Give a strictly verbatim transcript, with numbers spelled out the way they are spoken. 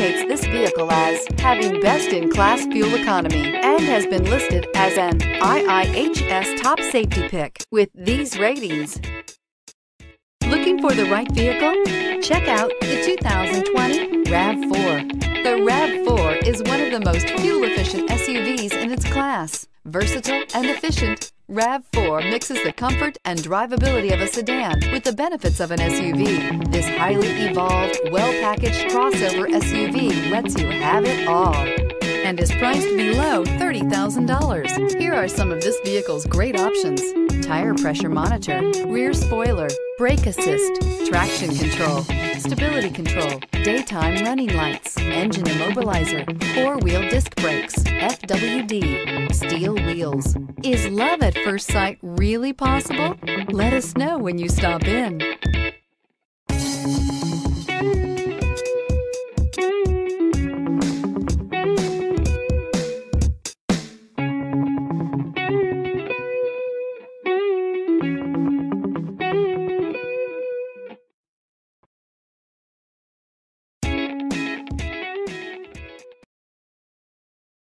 indicates this vehicle as having best-in-class fuel economy and has been listed as an I I H S top safety pick with these ratings. Looking for the right vehicle? Check out the two thousand twenty RAV four. The RAV four is one of the most fuel-efficient S U Vs in its class. Versatile and efficient, RAV four mixes the comfort and drivability of a sedan with the benefits of an S U V. This highly evolved, well-packaged crossover S U V lets you have it all and is priced below thirty thousand dollars. Here are some of this vehicle's great options: tire pressure monitor, rear spoiler, brake assist, traction control, stability control, daytime running lights, engine immobilizer, four-wheel disc brakes, F W D, steel wheels. Is love at first sight really possible? Let us know when you stop in.